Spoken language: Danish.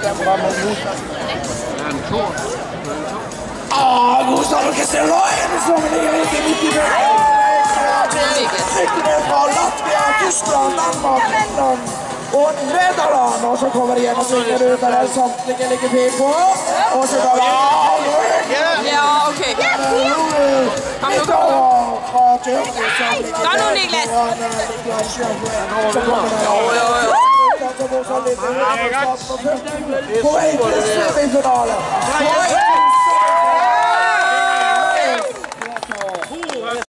Gustav, du kan se løgn, så man ligger ikke midt i det. Ryktene fra Latvia, Tyskland, Danmark, England og Nederland. Og så kommer de igjen og svinger ut der samtlige ligger fint på. Og så går vi... Ja, okay. Kom nu, kom nu. Kom nu, Niklas. Jo. På vej til semifinale.